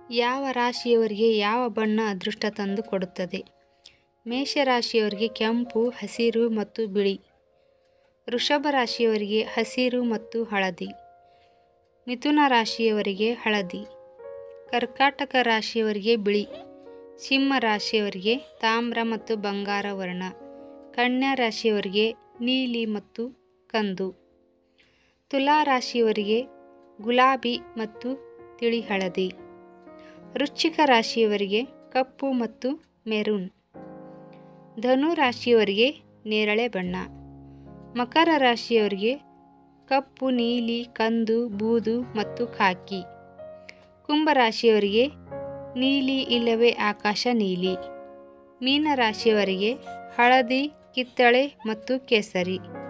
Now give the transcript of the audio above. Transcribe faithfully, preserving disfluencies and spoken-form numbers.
ಯಾವ ರಾಶಿಯವರಿಗೆ ಯಾವ ಬಣ್ಣ ಅದೃಷ್ಟ ತಂದು ಕೊಡುತ್ತದೆ? ಮೇಷರಾಶಿಯವರಿಗೆ ಕೆಂಪು, ಹಸಿರು ಮತ್ತು ಬಿಳಿ. ವೃಷಭ ರಾಶಿಯವರಿಗೆ ಹಸಿರು ಮತ್ತು ಹಳದಿ. ಮಿಥುನ ರಾಶಿಯವರಿಗೆ ಹಳದಿ. ಕರ್ಕಾಟಕ ರಾಶಿಯವರಿಗೆ ಬಿಳಿ. ಸಿಂಹ ರಾಶಿಯವರಿಗೆ ತಾಮ್ರ ಮತ್ತು ಬಂಗಾರ ವರ್ಣ. ಕನ್ಯಾ ರಾಶಿಯವರಿಗೆ ನೀಲಿ ಮತ್ತು ಕಂದು. ತುಲಾ ರಾಶಿಯವರಿಗೆ ಗುಲಾಬಿ ಮತ್ತು ತಿಳಿ ಹಳದಿ. ವೃಶ್ಚಿಕ ರಾಶಿಯವರಿಗೆ ಕಪ್ಪು ಮತ್ತು ಮೆರೂನ್. ಧನು ರಾಶಿಯವರಿಗೆ ನೇರಳೆ ಬಣ್ಣ. ಮಕರ ರಾಶಿಯವರಿಗೆ ಕಪ್ಪು, ನೀಲಿ, ಕಂದು, ಬೂದು ಮತ್ತು ಖಾಕಿ. ಕುಂಭ ರಾಶಿಯವರಿಗೆ ನೀಲಿ ಇಲ್ಲವೇ ಆಕಾಶ ನೀಲಿ. ಮೀನ ರಾಶಿಯವರಿಗೆ ಹಳದಿ, ಕಿತ್ತಳೆ ಮತ್ತು ಕೇಸರಿ.